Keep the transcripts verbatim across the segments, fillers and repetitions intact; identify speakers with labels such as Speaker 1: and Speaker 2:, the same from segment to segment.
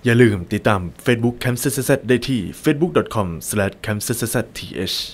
Speaker 1: อย่าลืมติดตาม Facebook Camp ซี ซี ซี ได้ที่ เฟซบุ๊ก ดอท คอม สแลช แคมป์ ซี ซี ซี ที เอช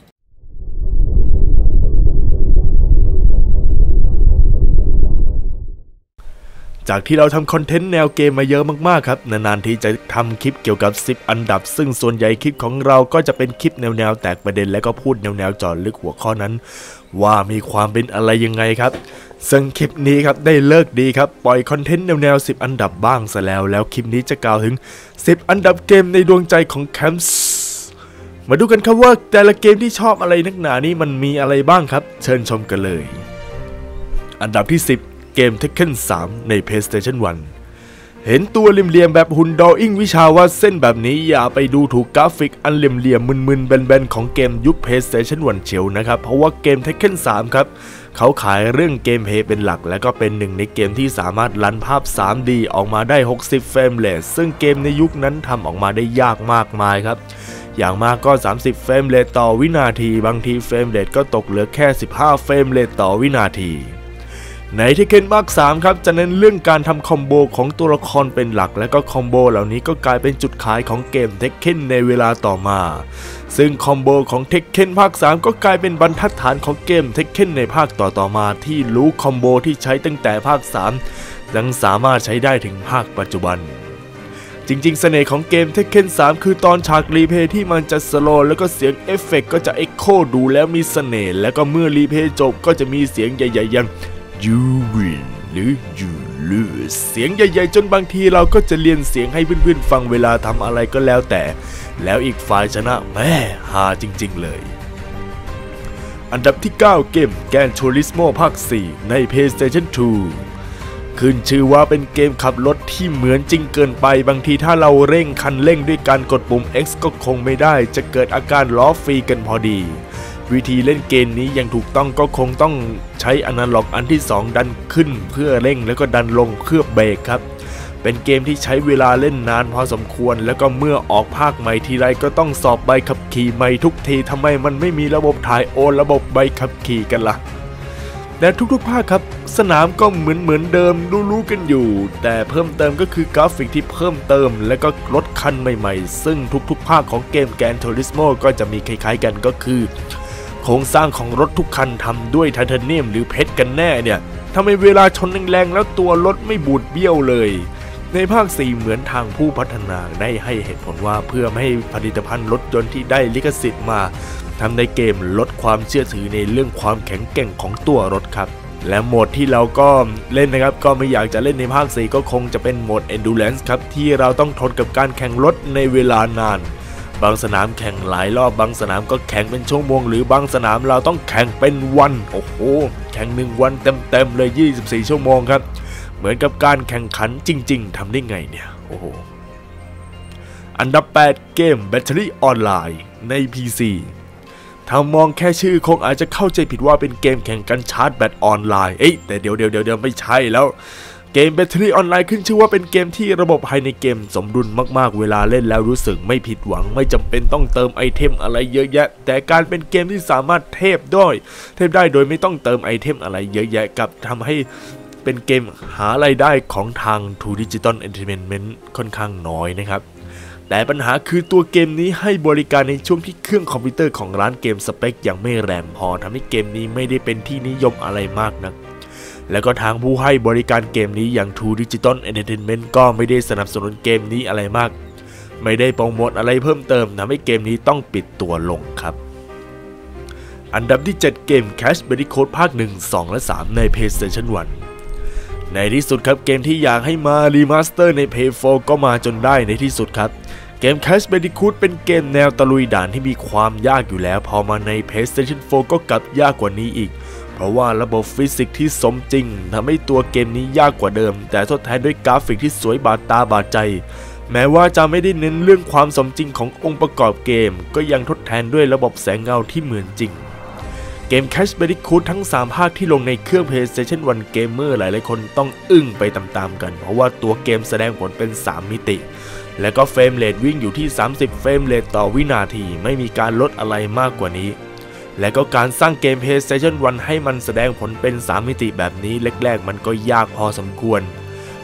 Speaker 1: จากที่เราทำคอนเทนต์แนวเกมมาเยอะมากๆครับนานๆทีจะทำคลิปเกี่ยวกับสิบอันดับซึ่งส่วนใหญ่คลิปของเราก็จะเป็นคลิปแนวๆแตกประเด็นและก็พูดแนวๆเจาะลึกหัวข้อนั้นว่ามีความเป็นอะไรยังไงครับซึ่งคลิปนี้ครับได้เลิกดีครับปล่อยคอนเทนต์แนวๆสิบอันดับบ้างซะแล้วแล้วคลิปนี้จะกล่าวถึงสิบอันดับเกมในดวงใจของแคมป์มาดูกันครับว่าแต่ละเกมที่ชอบอะไรนักหนานี้มันมีอะไรบ้างครับเชิญชมกันเลยอันดับที่สิบเกม Tekken สามใน PlayStation วัน เห็นตัวเหลี่ยมๆแบบหุ่นดออิ่งวิชาวาดเส้นแบบนี้อย่าไปดูถูกกราฟิกอันเหลี่ยมๆมึนๆแบนๆของเกมยุค PlayStation วันเฉียวนะครับเพราะว่าเกม Tekken สามครับเขาขายเรื่องเกมเพลย์เป็นหลักและก็เป็นหนึ่งในเกมที่สามารถรันภาพ ทรีดี ออกมาได้หกสิบเฟรมเรทซึ่งเกมในยุคนั้นทำออกมาได้ยากมากมายครับอย่างมากก็สามสิบเฟรมเรทต่อวินาทีบางทีเฟรมเรทก็ตกเหลือแค่สิบห้าเฟรมเรทต่อวินาทีใน Tekken Mark สามครับจะเน้นเรื่องการทำคอมโบของตัวละครเป็นหลักและก็คอมโบเหล่านี้ก็กลายเป็นจุดขายของเกม Tekken ในเวลาต่อมาซึ่งคอมโบของ Tekken ภาคสามก็กลายเป็นบรรทัดฐานของเกม Tekken ในภาคต่อๆมาที่รู้คอมโบที่ใช้ตั้งแต่ภาคสามยังสามารถใช้ได้ถึงภาคปัจจุบันจริงๆเสน่ห์ของเกม Tekken สามคือตอนฉากรีเพย์ที่มันจะสโลว์แล้วก็เสียงเอฟเฟกต์ก็จะเอ็กโคดูแล้วมีเสน่ห์แล้วก็เมื่อรีเพย์จบก็จะมีเสียงใหญ่ๆอย่างYou win หรือ You lose เสียงใหญ่ๆจนบางทีเราก็จะเรียนเสียงให้เพื่อนๆฟังเวลาทำอะไรก็แล้วแต่แล้วอีกฝ่ายชนะแม่ฮาจริงๆเลยอันดับที่เก้าเกม Gran Turismo ภาคสี่ใน PlayStation ทู ขึ้นชื่อว่าเป็นเกมขับรถที่เหมือนจริงเกินไปบางทีถ้าเราเร่งคันเร่งด้วยการกดปุ่ม X ก็คงไม่ได้จะเกิดอาการล้อฟรีกันพอดีวิธีเล่นเกมนี้อย่างถูกต้องก็คงต้องใช้อนาล็อกอันที่สองดันขึ้นเพื่อเร่งแล้วก็ดันลงเพื่อเบรกครับเป็นเกมที่ใช้เวลาเล่นนานพอสมควรแล้วก็เมื่อออกภาคใหม่ทีไรก็ต้องสอบใบขับขี่ใหม่ทุกทีทำไมมันไม่มีระบบถ่ายโอนระบบใบขับขี่กันล่ะและทุกๆภาคครับสนามก็เหมือนเหมือนเดิมรู้ๆกันอยู่แต่เพิ่มเติมก็คือกราฟิกที่เพิ่มเติมและก็รถคันใหม่ๆซึ่งทุกๆภาคของเกม Gran Turismo ก็จะมีคล้ายๆกันก็คือโครงสร้างของรถทุกคันทำด้วยไทเทเนียมหรือเพชรกันแน่เนี่ยทำไมเวลาชนแรงๆแล้วตัวรถไม่บูดเบี้ยวเลยในภาคสี่เหมือนทางผู้พัฒนาได้ให้เหตุผลว่าเพื่อไม่ให้ผลิตภัณฑ์รถยนต์ที่ได้ลิขสิทธิ์มาทำในเกมลดความเชื่อถือในเรื่องความแข็งแกร่งของตัวรถครับและโหมดที่เราก็เล่นนะครับก็ไม่อยากจะเล่นในภาคสี่ก็คงจะเป็นโหมด Endurance ครับที่เราต้องทนกับการแข่งรถในเวลานานบางสนามแข่งหลายรอบบางสนามก็แข่งเป็นชั่วโมงหรือบางสนามเราต้องแข่งเป็นวันโอ้โหแข่งหนึ่งวันเต็มๆเลยยี่สิบสี่ชั่วโมงครับเหมือนกับการแข่งขันจริงๆทำได้ไงเนี่ยโอ้โหอันดับแปดเกม Battery Online ใน พี ซี ถ้ามองแค่ชื่อคงอาจจะเข้าใจผิดว่าเป็นเกมแข่งกันชาร์จแบตออนไลน์เอ้ยแต่เดี๋ยวเดี๋ยวเดี๋ยวไม่ใช่แล้วเกม Battery Online ขึ้นชื่อว่าเป็นเกมที่ระบบภายในเกมสมดุลมากๆเวลาเล่นแล้วรู้สึกไม่ผิดหวังไม่จำเป็นต้องเติมไอเทมอะไรเยอะแยะแต่การเป็นเกมที่สามารถเทพด้วยเทพได้โดยไม่ต้องเติมไอเทมอะไรเยอะแยะกับทำให้เป็นเกมหารายได้ของทาง ทู Digital Entertainment ค่อนข้างน้อยนะครับแต่ปัญหาคือตัวเกมนี้ให้บริการในช่วงที่เครื่องคอมพิวเตอร์ของร้านเกมสเปคยังไม่แรงพอทำให้เกมนี้ไม่ได้เป็นที่นิยมอะไรมากนักแล้วก็ทางผู้ให้บริการเกมนี้อย่าง ทู Digital Entertainment ก็ไม่ได้สนับสนุนเกมนี้อะไรมากไม่ได้โปรโมทอะไรเพิ่มเติมทำให้เกมนี้ต้องปิดตัวลงครับอันดับที่เจ็ดเกม Crash Bandicoot ภาคหนึ่ง สอง และ สาม ใน PlayStation วัน ในที่สุดครับเกมที่อยากให้มารีมาสเตอร์ใน พี โฟร์ ก็มาจนได้ในที่สุดครับเกม Crash Bandicoot เป็นเกมแนวตะลุยด่านที่มีความยากอยู่แล้วพอมาใน PlayStation โฟร์ ก็กลับยากกว่านี้อีกเพราะว่าระบบฟิสิกส์ที่สมจริงทำให้ตัวเกมนี้ยากกว่าเดิมแต่ทดแทนด้วยกราฟิกที่สวยบาดตาบาดใจแม้ว่าจะไม่ได้เน้นเรื่องความสมจริงขององค์ประกอบเกมก็ยังทดแทนด้วยระบบแสงเงาที่เหมือนจริงเกม Crash Bandicoot ทั้งสามภาคที่ลงในเครื่อง PlayStation วัน เกมเมอร์หลายๆคนต้องอึ้งไปตามๆกันเพราะว่าตัวเกมแสดงผลเป็นสามมิติและก็เฟรมเรทวิ่งอยู่ที่สามสิบเฟรมเรทต่อวินาทีไม่มีการลดอะไรมากกว่านี้และก็การสร้างเกม PlayStation วันให้มันแสดงผลเป็นสามมิติแบบนี้แรกๆมันก็ยากพอสมควร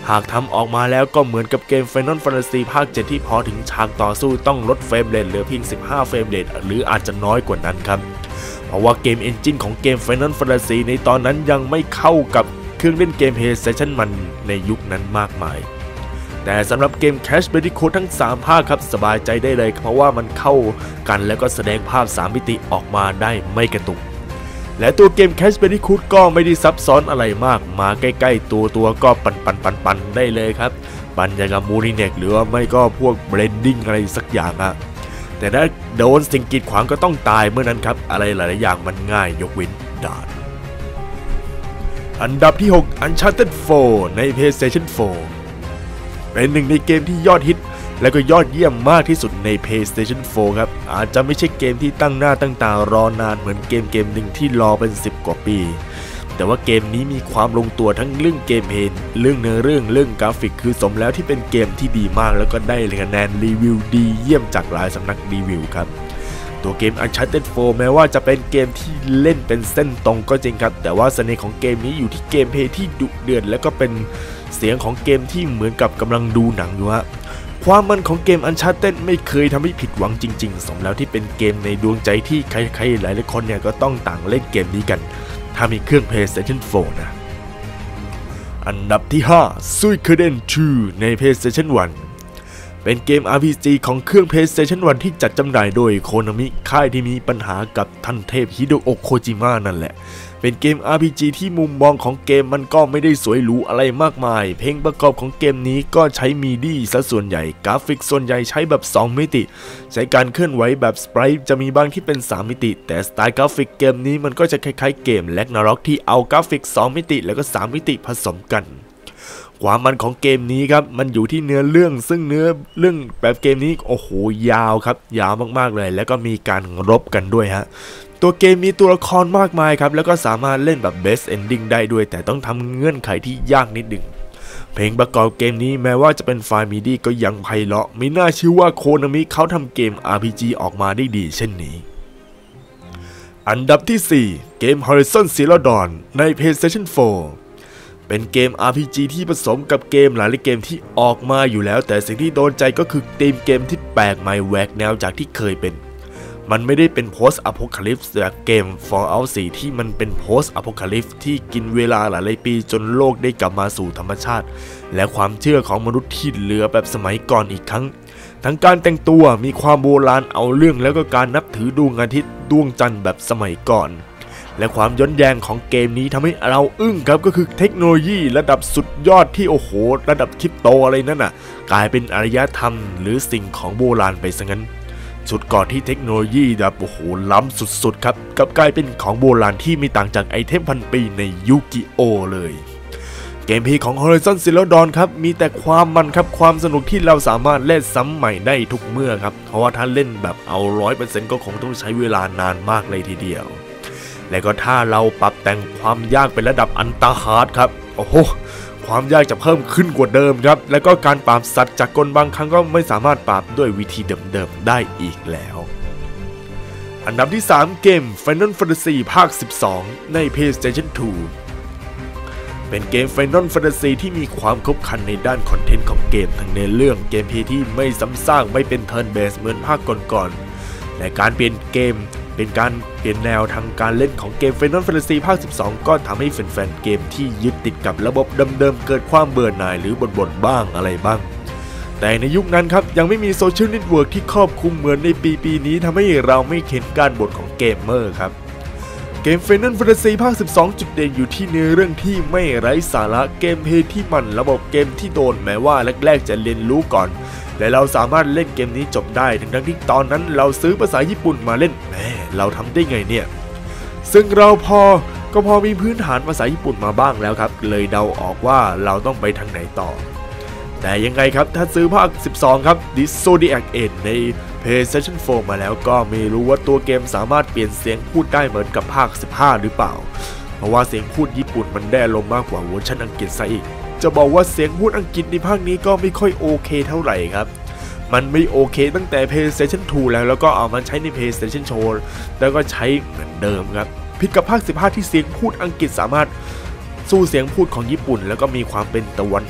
Speaker 1: หากทำออกมาแล้วก็เหมือนกับเกม Final Fantasy ภาค เจ็ดที่พอถึงฉากต่อสู้ต้องลดเฟรมเรทเหลือเพียงสิบห้าเฟรมเรทหรืออาจจะน้อยกว่านั้นครับเพราะว่าเกมเอนจินของเกม Final Fantasy ในตอนนั้นยังไม่เข้ากับเครื่องเล่นเกม PlayStation มันในยุคนั้นมากมายแต่สำหรับเกม Crash Bandicoot ทั้งสามภาคครับสบายใจได้เลยเพราะว่ามันเข้ากันแล้วก็แสดงภาพสามมิติออกมาได้ไม่กระตุกและตัวเกม Crash Bandicoot ก็ไม่ได้ซับซ้อนอะไรมากมาใกล้ๆตัวตัวก็ปันปันปันปันได้เลยครับปันอย่างกับมูนิเน็กหรือว่าไม่ก็พวกเบรนดิ้งอะไรสักอย่างอะแต่ถ้าโดนสิ่งกีดขวางก็ต้องตายเมื่อนั้นครับอะไรหลายๆอย่างมันง่ายยกเว้นด่านอันดับที่หก Uncharted โฟร์ ใน PlayStation โฟร์ เป็นหนึ่งในเกมที่ยอดฮิตและก็ยอดเยี่ยมมากที่สุดใน PlayStation โฟร์ ครับอาจจะไม่ใช่เกมที่ตั้งหน้าตั้งตารอนานเหมือนเกมเกมหนึ่งที่รอเป็นสิบกว่าปีแต่ว่าเกมนี้มีความลงตัวทั้งเรื่องเกมเพลย์เรื่องเนื้อเรื่องเรื่องกราฟิกคือสมแล้วที่เป็นเกมที่ดีมากแล้วก็ได้คะแนนรีวิวดีเยี่ยมจากหลายสำนักรีวิวครับตัวเกม Uncharted โฟร์ แม้ว่าจะเป็นเกมที่เล่นเป็นเส้นตรงก็จริงครับแต่ว่าเสน่ห์ของเกมนี้อยู่ที่เกมเพลย์ที่ดุเดือดและก็เป็นเสียงของเกมที่เหมือนกับกำลังดูหนังอยู่ฮะความมันของเกม Uncharted ไม่เคยทำให้ผิดหวังจริงๆสมแล้วที่เป็นเกมในดวงใจที่ใครๆหลายๆคนเนี่ยก็ต้องต่างเล่นเกมนี้กันถ้ามีเครื่อง PlayStation โฟร์ นะอันดับที่ห้า Suikoden ทู ใน PlayStation วันเป็นเกม อาร์ พี จี ของเครื่อง PlayStation วันที่จัดจำหน่ายโดยโคนามิค่ายที่มีปัญหากับท่านเทพฮิโดโอะโคจิมะนั่นแหละเป็นเกม อาร์ พี จี ที่มุมมองของเกมมันก็ไม่ได้สวยหรูอะไรมากมายเพลงประกอบของเกมนี้ก็ใช้มีดี้ซะส่วนใหญ่กราฟิกส่วนใหญ่ใช้แบบสองมิติใช้การเคลื่อนไหวแบบสไปรท์จะมีบางที่เป็นสามมิติแต่สไตล์กราฟิกเกมนี้มันก็จะคล้ายๆเกม Ragnarok ที่เอากราฟิกสองมิติแล้วก็สามมิติผสมกันความมันของเกมนี้ครับมันอยู่ที่เนื้อเรื่องซึ่งเนื้อเรื่องแบบเกมนี้โอ้โหยาวครับยาวมากๆเลยแล้วก็มีการรบกันด้วยฮะตัวเกมมีตัวละครมากมายครับแล้วก็สามารถเล่นแบบ Best Ending ได้ด้วยแต่ต้องทำเงื่อนไขที่ยากนิดหนึ่งเพลงประกอบเกมนี้แม้ว่าจะเป็นไฟล์มิดี้ก็ยังไพเราะไม่น่าเชื่อว่าโคนามิเขาทำเกม อาร์ พี จี ออกมาได้ดีเช่นนี้อันดับที่สี่เกม Horizon Zero Dawn ใน PlayStation โฟร์เป็นเกม อาร์ พี จี ที่ผสมกับเกมหลายเกมที่ออกมาอยู่แล้วแต่สิ่งที่โดนใจก็คือธีมเกมที่แปลกใหม่แหวกแนวจากที่เคยเป็นมันไม่ได้เป็น Post Apocalypse แบบเกม Fallout โฟร์ ที่มันเป็น Post Apocalypse ที่กินเวลาหลายปีจนโลกได้กลับมาสู่ธรรมชาติและความเชื่อของมนุษย์ที่เหลือแบบสมัยก่อนอีกครั้งทั้งการแต่งตัวมีความโบราณเอาเรื่องแล้วก็การนับถือดวงอาทิตย์ดวงจันทร์แบบสมัยก่อนและความย้อนแย้งของเกมนี้ทำให้เราอึ้งครับก็คือเทคโนโลยีระดับสุดยอดที่โอ้โหระดับคริปโตอะไรนั่นน่ะกลายเป็นอารยธรรมหรือสิ่งของโบราณไปซะงั้นชุดก่อนที่เทคโนโลยีแบบโอ้โหล้ำสุดๆครับกับกลายเป็นของโบราณที่ไม่ต่างจากไอเทมพันปีในยูกิโอเลยเกมเพลย์ของ Horizon Zero Dawn ครับมีแต่ความมันครับความสนุกที่เราสามารถเล่นซ้ำใหม่ได้ทุกเมื่อครับเพราะว่าถ้าเล่นแบบเอา ร้อยเปอร์เซ็นต์ ก็คงต้องใช้เวลานานมากเลยทีเดียวและก็ถ้าเราปรับแต่งความยากเป็นระดับอันตาฮาร์ดครับโอ้โหความยากจะเพิ่มขึ้นกว่าเดิมครับและก็การปราบสัตว์จากกลบางครั้งก็ไม่สามารถปราบด้วยวิธีเดิมๆได้อีกแล้วอันดับที่สามเกม Final Fantasy ภาคสิบสองใน PlayStation ทูเป็นเกม Final Fantasy ที่มีความครบครันในด้านคอนเทนต์ของเกมทั้งในเรื่องเกมเพลย์ที่ไม่ซ้ำซากไม่เป็น Turn Based เหมือนภาคก่อนๆและการเปลี่ยนเกมเป็นการเปลี่ยนแนวทางการเล่นของเกม Final Fantasy ภาคสิบสองก็ทำให้แฟนๆเกมที่ยึดติดกับระบบเดิมๆเกิดความเบื่อหน่ายหรือบ่นๆบ้างอะไรบ้างแต่ในยุคนั้นครับยังไม่มีโซเชียลเน็ตเวิร์กที่ครอบคลุมเหมือนในปีปีนี้ทำให้เราไม่เห็นการบ่นของเกมเมอร์ครับเกม Final Fantasy ภาคสิบสองจุดเด่นอยู่ที่เนื้อเรื่องที่ไม่ไร้สาระเกมเพลย์ที่มันระบบเกมที่โดนแม้ว่าแรกๆจะเรียนรู้ก่อนและเราสามารถเล่นเกมนี้จบได้ทั้งที่ตอนนั้นเราซื้อภาษาญี่ปุ่นมาเล่นแหมเราทำได้ไงเนี่ยซึ่งเราพอก็พอมีพื้นฐานภาษาญี่ปุ่นมาบ้างแล้วครับเลยเดาออกว่าเราต้องไปทางไหนต่อแต่ยังไงครับถ้าซื้อภาคสิบสองครับ The Zodiac Age ใน PlayStation โฟร์ มาแล้วก็ไม่รู้ว่าตัวเกมสามารถเปลี่ยนเสียงพูดได้เหมือนกับภาคสิบห้าหรือเปล่าเพราะว่าเสียงพูดญี่ปุ่นมันได้ลมมากกว่าเวอร์ชันอังกฤษซะอีกจะบอกว่าเสียงพูดอังกฤษในภาคนี้ก็ไม่ค่อยโอเคเท่าไหร่ครับมันไม่โอเคตั้งแต่ PlayStation ทู แล้วแล้วก็เอามาใช้ใน PlayStation โชว์ แล้วก็ใช้เหมือนเดิมครับผิดกับภาคสิบห้าที่เสียงพูดอังกฤษสามารถสู้เสียงพูดของญี่ปุ่นแล้วก็มีความเป็นตะวัน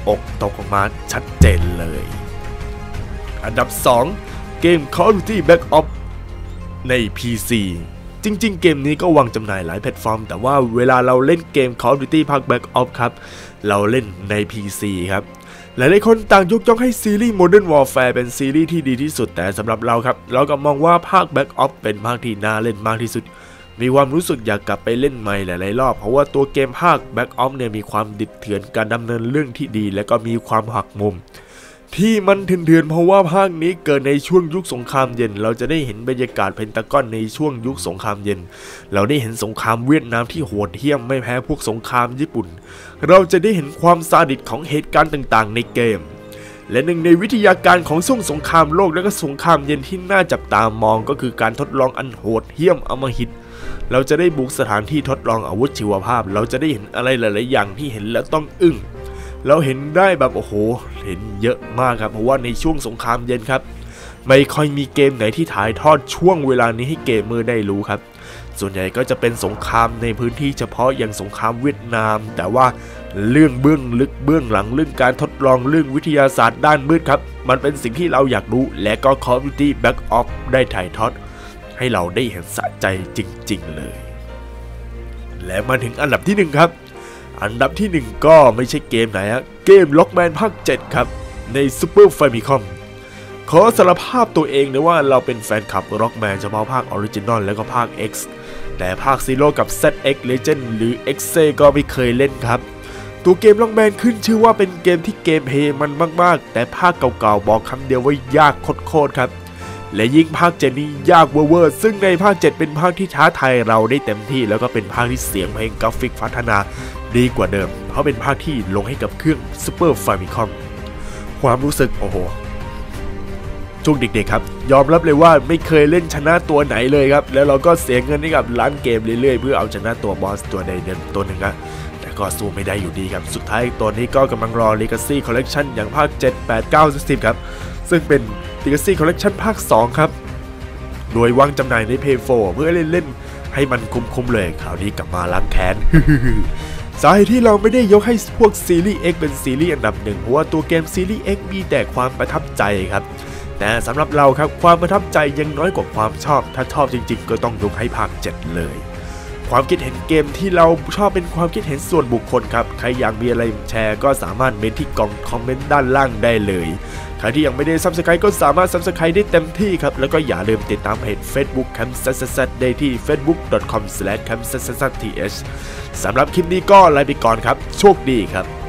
Speaker 1: อกตกออกมาชัดเจนเลยอันดับสองเกม Call of Duty Black Ops ใน พี ซี จริงๆเกมนี้ก็วางจำหน่ายหลายแพลตฟอร์มแต่ว่าเวลาเราเล่นเกม Call of Duty ภาค Black Ops ครับเราเล่นใน พี ซี ครับหลายๆคนต่างยกย่องให้ซีรีส์ Modern Warfare เป็นซีรีส์ที่ดีที่สุดแต่สำหรับเราครับเราก็มองว่าภาค Black Ops เป็นภาคที่น่าเล่นมากที่สุดมีความรู้สึกอยากกลับไปเล่นใหม่หลายๆรอบเพราะว่าตัวเกมภาค Black Ops เนี่ยมีความดิบเถื่อนการดำเนินเรื่องที่ดีและก็มีความหักมุมที่มันเถื่อนๆเพราะว่าภาคนี้เกิดในช่วงยุคสงครามเย็นเราจะได้เห็นบรรยากาศเพนตากอนในช่วงยุคสงครามเย็นเราได้เห็นสงครามเวียดนามที่โหดเหี้ยมไม่แพ้พวกสงครามญี่ปุ่นเราจะได้เห็นความซาดิสของเหตุการณ์ต่างๆในเกมและหนึ่งในวิทยาการของช่วงสงครามโลกและก็สงครามเย็นที่น่าจับตามองก็คือการทดลองอันโหดเหี้ยมอำมหิตเราจะได้บุกสถานที่ทดลองอาวุธชีวภาพเราจะได้เห็นอะไรหลายๆอย่างที่เห็นแล้วต้องอึ้งเราเห็นได้แบบโอ้โหเห็นเยอะมากครับเพราะว่าในช่วงสงครามเย็นครับไม่ค่อยมีเกมไหนที่ถ่ายทอดช่วงเวลานี้ให้เกมเมอร์ได้รู้ครับส่วนใหญ่ก็จะเป็นสงครามในพื้นที่เฉพาะอย่างสงครามเวียดนามแต่ว่าเรื่องเบื้องลึกเบื้องหลังเรื่องการทดลองเรื่องวิทยาศาสตร์ด้านมืดครับมันเป็นสิ่งที่เราอยากรู้และก็ Call of Duty Black Ops ได้ถ่ายทอดให้เราได้เห็นสะใจจริงๆเลยและมาถึงอันดับที่หนึ่งครับอันดับที่หนึ่งก็ไม่ใช่เกมไหนฮะเกม Rockman ภาคเจ็ดครับใน Super Famicom ขอสารภาพตัวเองนะว่าเราเป็นแฟนคลับ Rockman เฉพาะภาค Original และก็ภาค X แต่ภาค Zero กับ แซด เอ็กซ์ Legend หรือ เอ็กซ์ ก็ไม่เคยเล่นครับตัวเกม Rockman ขึ้นชื่อว่าเป็นเกมที่เกมเพลย์มันมากๆแต่ภาคเก่าๆบอกคำเดียวว่ายากโคตรๆครับและยิ่งภาคเจ็ดนี้ยากเวอร์ๆซึ่งในภาคเจ็ดเป็นภาคที่ท้าทายเราได้เต็มที่แล้วก็เป็นภาคที่เสียงเพลงกราฟิกพัฒนาดีกว่าเดิมเพราะเป็นภาคที่ลงให้กับเครื่อง Super Famicom ความรู้สึกโอ้โหช่วงเด็กๆครับยอมรับเลยว่าไม่เคยเล่นชนะตัวไหนเลยครับแล้วเราก็เสียเงินให้กับร้านเกมเรื่อยๆเพื่อเอาชนะตัวบอสตัวใดเดินตัวหนึ่งนะแต่ก็สู้ไม่ได้อยู่ดีครับสุดท้ายตัวนี้ก็กำลังรอ Legacy Collection อย่างภาคเจ็ด แปด เก้า สิบครับซึ่งเป็น Legacy Collection ภาคสองครับโดยวางจำหน่ายใน พี โฟร์ เพื่อเล่นๆให้มันคุ้มๆเลยคราวนี้กลับมาล้างแค้น สาเหตุที่เราไม่ได้ยกให้พวกซีรีส์ X เป็นซีรีส์อันดับหนึ่งเพราะว่าตัวเกมซีรีส์ X มีแต่ความประทับใจครับแต่สำหรับเราครับความประทับใจยังน้อยกว่าความชอบถ้าชอบจริงๆก็ต้องยกให้ภาคเจ็ดเลยความคิดเห็นเกมที่เราชอบเป็นความคิดเห็นส่วนบุคคลครับใครอยากมีอะไรแชร์ก็สามารถเมนที่กล่องคอมเมนต์ด้านล่างได้เลยใครที่ยังไม่ได้ ซับสไครบ์ ก็สามารถ ซับสไครบ์ ได้เต็มที่ครับแล้วก็อย่าลืมติดตามเพจ Facebook แคมป์ แซด แซด แซด ได้ที่ เฟซบุ๊ก ดอท คอม สแลช แคมป์ แซด แซด แซด ที เอช สำหรับคลิปนี้ก็ลาไปก่อนครับโชคดีครับ